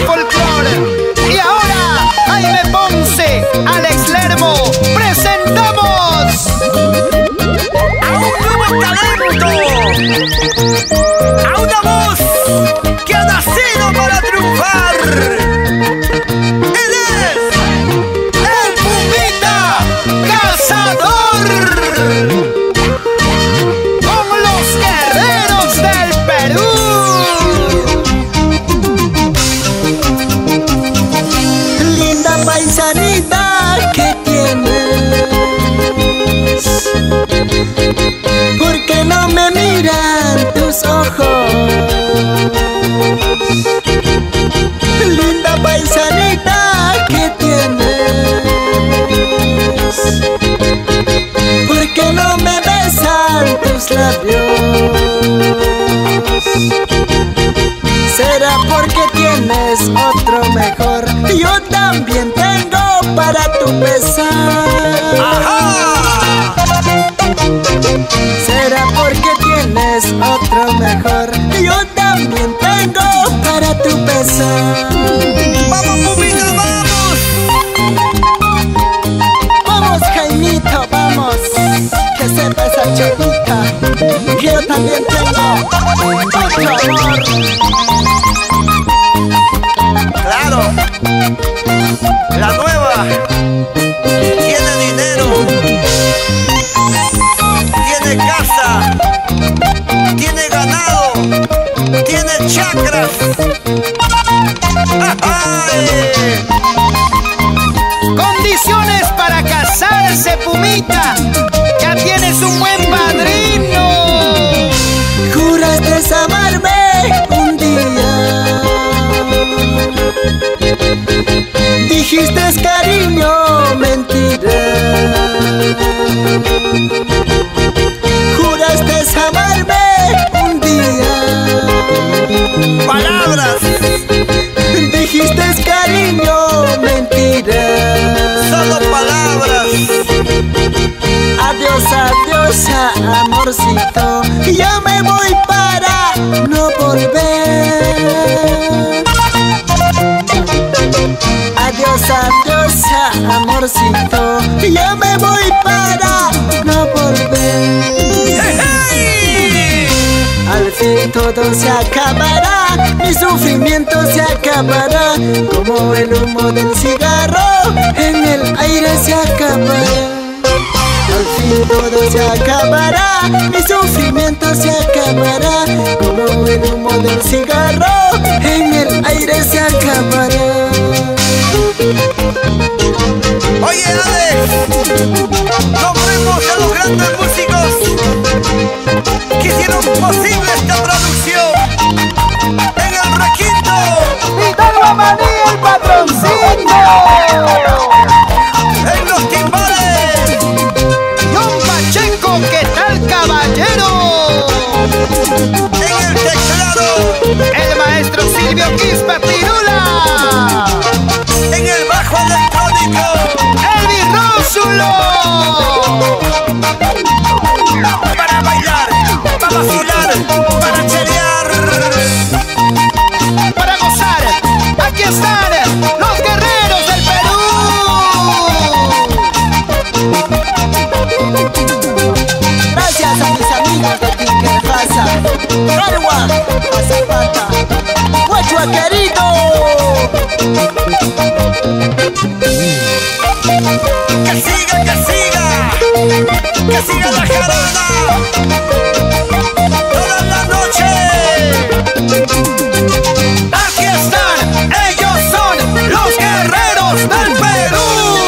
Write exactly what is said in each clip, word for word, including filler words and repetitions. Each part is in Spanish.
folclore. Y ahora, Jaime Ponce, Alex Lermo, presentamos a un nuevo talento, a una voz que ha nacido para triunfar. Él es el Pumita Cazador, con los guerreros del Perú. Linda paisanita que tienes, ¿por qué no me miran tus ojos? Linda paisanita que tienes, ¿por qué no me besan tus labios? ¿Será porque tienes otro mejor? Yo también tengo para tu pesar. ¡ajá! ¿Será porque tienes otro mejor? Yo también tengo para tu pesar. ¡Vamos, Pumita, vamos! Vamos, Jaimito, vamos. Que sepa esa chavita que yo también tengo otro amor. Claro, la nueva tiene dinero, tiene casa, tiene ganado, tiene chacras. ¡Ay! Condiciones para casarse, Pumita. Ya tienes un buen padrino. Juraste amarme un día, dijiste cariño, mentira. Juraste amarme un día, Palabras, dijiste cariño, mentira. solo palabras. Adiós, adiós, amorcito, yo me voy para no volver. Adiós, adiós, amorcito, yo me voy para no volver. ¡Hey, hey! Al fin todo se acabará, mi sufrimiento se acabará, como el humo del cigarro, en el aire se acabará. Al fin todo se acabará, mi sufrimiento se acabará, como el humo del cigarro, en el aire se acabará. Oye, Alex, nombremos a los grandes músicos que hicieron posible esta producción. En el requinto, Hidalgo Maní, el patroncito. en los timbales, John Pacheco, ¿qué tal, caballero? en el teclado, El maestro Silvio Quispe Pirula. en el bajo electrónico, Elvis Rósulo. para bailar, para vacilar, para chelear. Para gozar, aquí están los guerreros del Perú. Gracias a mis amigos de Tiquerfasa, Carwa, Azapata, Guachua querido. Que siga, que siga, que siga la jarana toda la noche. Aquí están, ellos son los guerreros del Perú.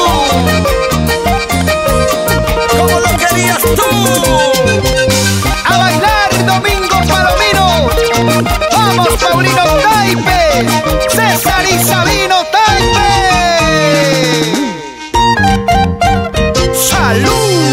Como lo querías tú. A bailar, Domingo Palomino. Vamos, Paulino Taipe. César y Sabino Taipe. ¡Salud!